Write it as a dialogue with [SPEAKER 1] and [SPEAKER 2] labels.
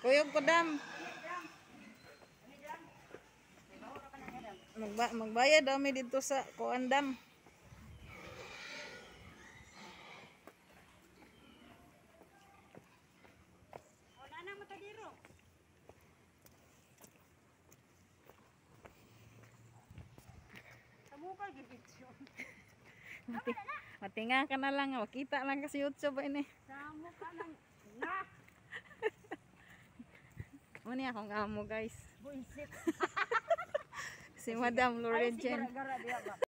[SPEAKER 1] Kuyog ko dam. Magbayad daw mi dito sa kuan dam. Matinga ka na lang, makita lang kasi YouTube ini.
[SPEAKER 2] Samo ka nang na.
[SPEAKER 1] Muni akong amo guys.
[SPEAKER 2] Buisit.
[SPEAKER 1] Si Madam Lorejen.